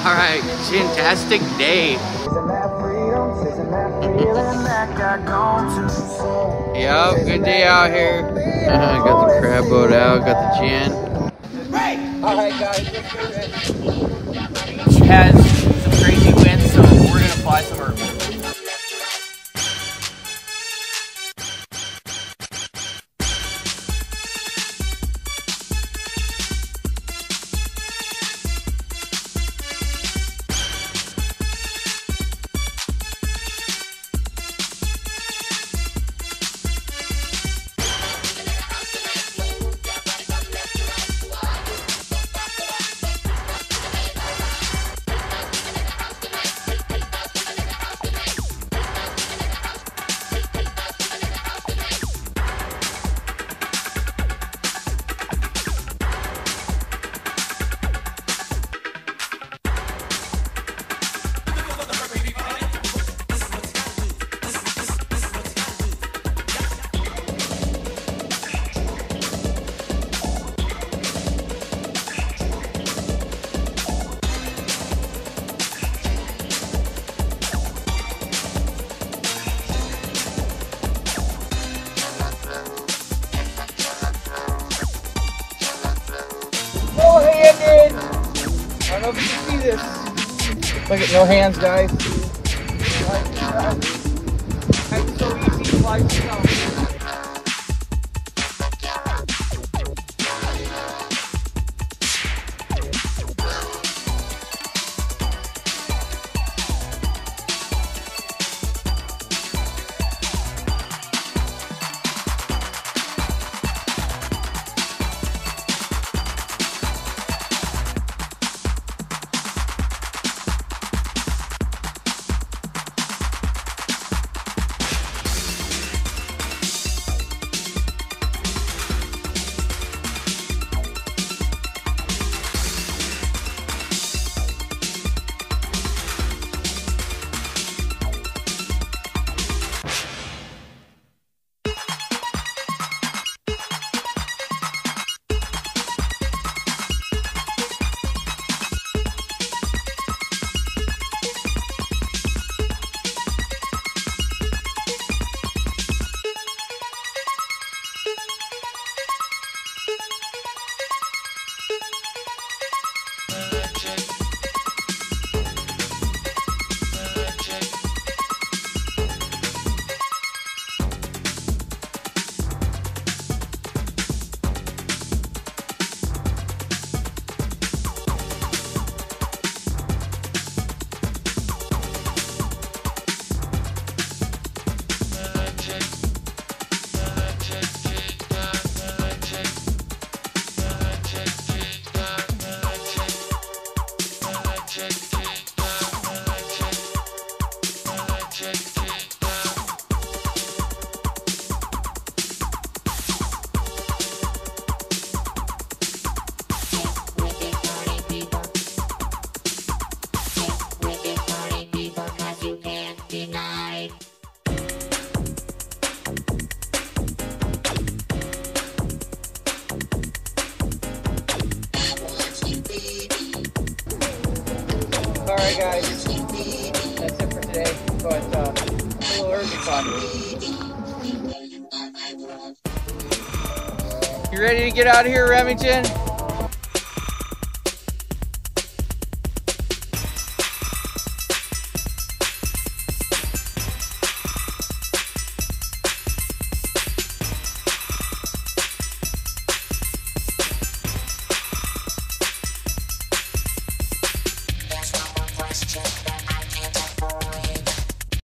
Alright, fantastic day. Yep, good day out here. Got the crab boat out, got the Djinn. Alright guys, Has some crazy winds, so we're gonna fly some urban. I don't know if you can see this. Look at no hands, guys. It's so easy to fly snow. Alright guys, that's it for today, but a little early fun. You ready to get out of here, Remington? Check.